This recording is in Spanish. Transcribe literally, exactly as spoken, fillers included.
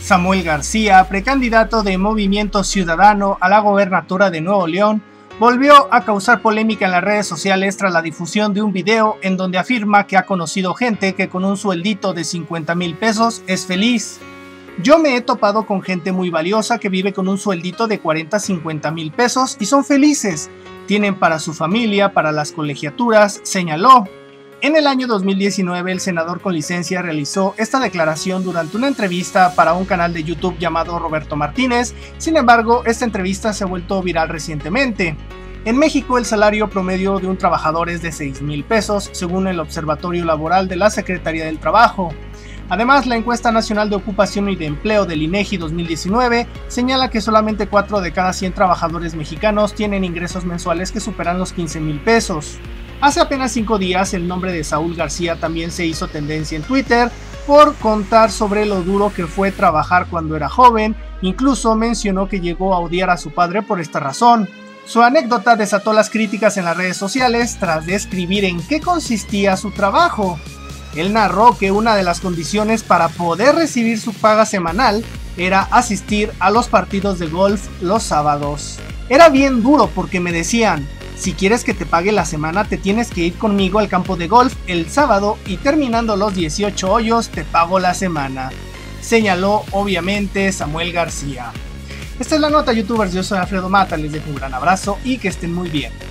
Samuel García, precandidato de Movimiento Ciudadano a la gobernatura de Nuevo León, volvió a causar polémica en las redes sociales tras la difusión de un video en donde afirma que ha conocido gente que con un sueldito de cincuenta mil pesos es feliz. Yo me he topado con gente muy valiosa que vive con un sueldito de cuarenta a cincuenta mil pesos y son felices. Tienen para su familia, para las colegiaturas, señaló. En el año dos mil diecinueve, el senador con licencia realizó esta declaración durante una entrevista para un canal de YouTube llamado Roberto Martínez. Sin embargo, esta entrevista se ha vuelto viral recientemente. En México, el salario promedio de un trabajador es de seis mil pesos, según el Observatorio Laboral de la Secretaría del Trabajo. Además, la encuesta nacional de ocupación y de empleo del INEGI dos mil diecinueve señala que solamente cuatro de cada cien trabajadores mexicanos tienen ingresos mensuales que superan los quince mil pesos. Hace apenas cinco días, el nombre de Saúl García también se hizo tendencia en Twitter por contar sobre lo duro que fue trabajar cuando era joven. Incluso mencionó que llegó a odiar a su padre por esta razón. Su anécdota desató las críticas en las redes sociales tras describir en qué consistía su trabajo. Él narró que una de las condiciones para poder recibir su paga semanal era asistir a los partidos de golf los sábados. Era bien duro porque me decían: si quieres que te pague la semana, te tienes que ir conmigo al campo de golf el sábado y terminando los dieciocho hoyos te pago la semana, señaló obviamente Samuel García. Esta es la nota, youtubers. Yo soy Alfredo Mata, les dejo un gran abrazo y que estén muy bien.